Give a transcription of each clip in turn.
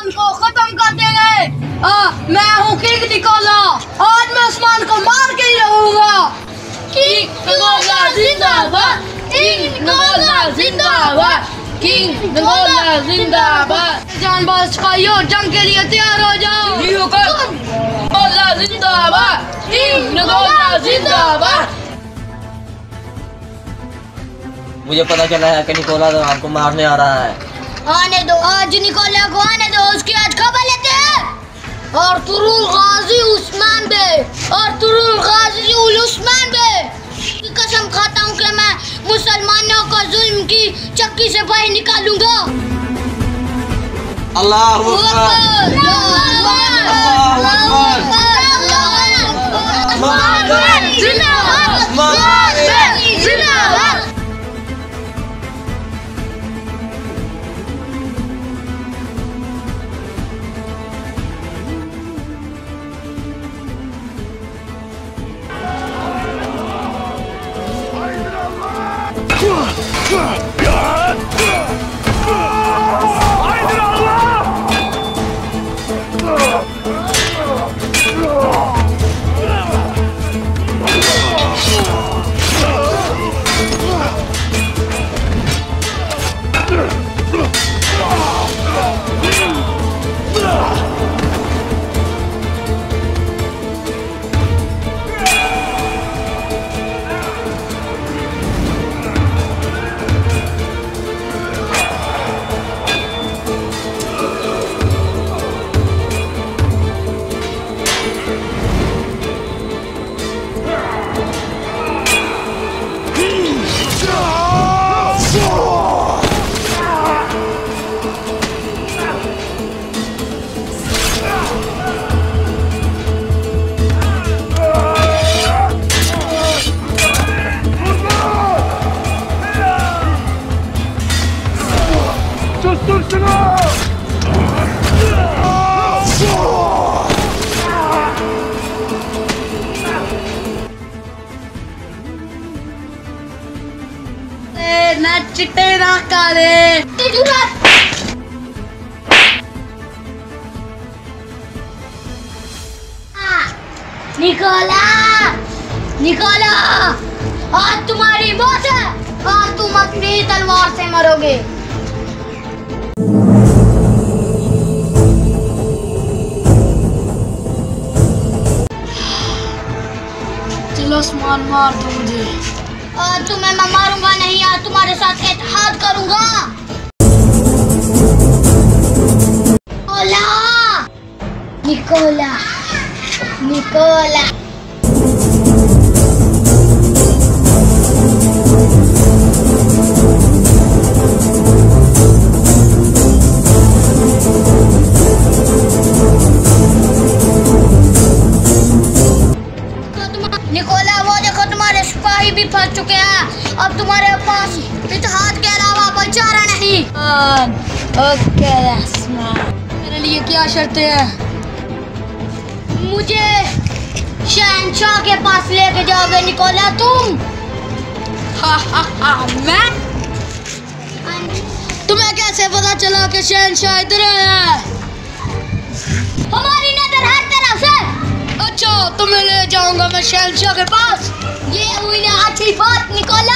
उस्मान को खत्म कर देंगे। मैं हूँ किंग निकोला, आज मैं उस्मान को मार के ही रहूंगा। किंग निकोला जिंदाबाद, किंग निकोला जिंदाबाद, किंग निकोला जिंदाबाद। जानबाज सिपाहियों, जंग के लिए तैयार हो जाओ। निकोला जिंदाबाद, किंग निकोला जिंदाबाद। मुझे पता चला है कि निकोला तो आपको मारने आ रहा है। आने दो, आज निकोला को आने दो, उसकी आज खबर लेते हैं। और तुरुल गाजी उस्मान बे, और तुरुल गाजी उस्मान बे की कसम खाता हूँ कि मैं मुसलमानों को जुल्म की चक्की से बाहर निकालूंगा। अल्लाहू अकबर, ना चिट्टे ना काले। निकोला, निकोला, आज तुम्हारी मौत है, आज तुम अपनी तलवार से मरोगे। चलो उस्मान, मार दो मुझे। और तुम्हें मैं मारूंगा नहीं, आज तुम्हारे साथ इत्तेहाद करूंगा। Nicola, Nicola. निकोला, वो देखो तुम्हारे सिपाही भी फंस चुके हैं, अब तुम्हारे पास इत्तेहाद के अलावा कोई चारा नहीं। ओके मेरे लिए क्या शर्तें हैं? मुझे शहंशाह के पास लेके जाओगे निकोला तुम? मैं? तुम्हें कैसे पता चला कि शहंशाह इधर है? हमारी नजर हर तरफ से। अच्छा, तुम्हें ले जाऊंगा मैं शहंशाह के पास। ये हुई ना अच्छी बात निकोला।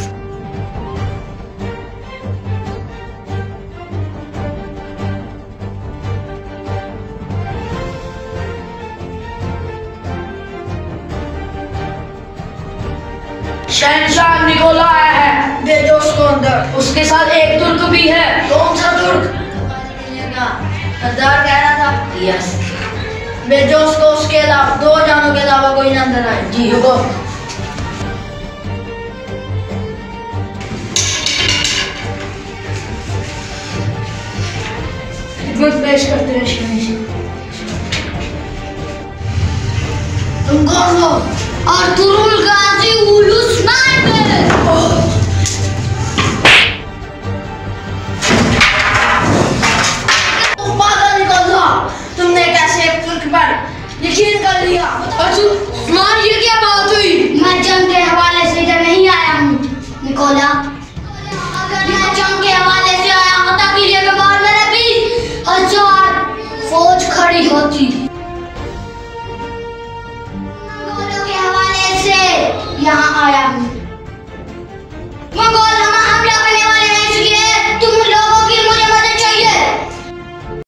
शहंशाह निकोला आया है, भेजो उसको अंदर। उसके साथ एक तुर्क भी है। कौन सा तुर्क? सरदार कह रहा था। यस, भेजो उसको। उसके अलावा 2 जानों के अलावा कोई ना अंदर आए। जी हुकुम। खिदमत पेश करते हैं शहंशाह। तुम कौन हो? और तुरुल गाजी उस्मान बे। तुमने कैसे एक तुर्क पर यकीन कर लिया? उस्मान, ये क्या बात हुई? मैं जंग के हवाले से इधर नहीं आया हूँ निकोला। अगर मैं जंग के हवाले से आया होता कि ये मार मेरे 20,000 बच्ची। के हवाले से यहाँ आया